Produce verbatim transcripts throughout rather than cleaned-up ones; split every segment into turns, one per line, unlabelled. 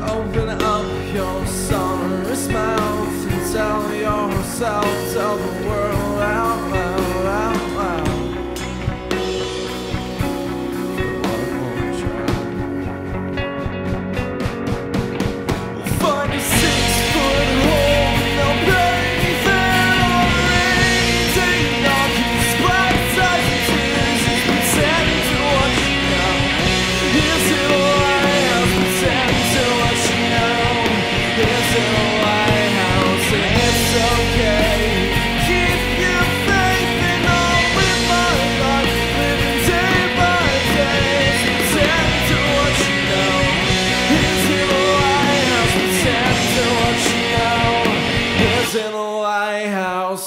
Open up your sonorous mouth and tell yourself, tell the world out loud, out loud. One more try. Find a six-foot hole, they'll bury me there already. Take knocking, black ties and tears, just pretend to watch you now. Is it a lighthouse? Pretend to watch you now. Is it a lighthouse? It's okay. Keep your faith and I'll live my life, living day by day. Pretend to watch you now. Is it a lighthouse? Pretend to watch you now. Is it a lighthouse?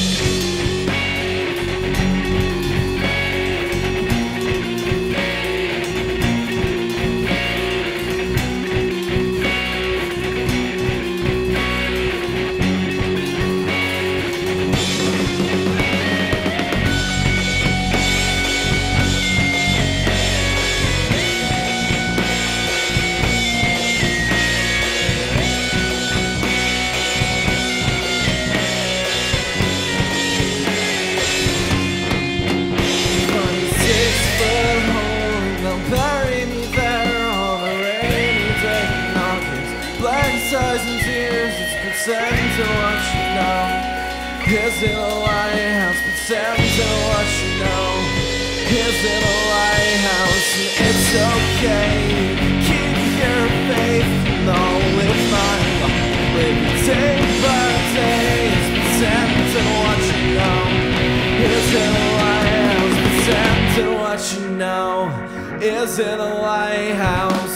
Bury me there on a rainy day. Knockings, black ties and tears. It's pretend to watch you now. Is it a lighthouse? Pretend to watch you now. Is it a lighthouse? It's okay. Keep your faith and I'll live my life, living day by day. It's pretend to watch you now. Is it a lighthouse? Pretend to watch you now. Is it a lighthouse?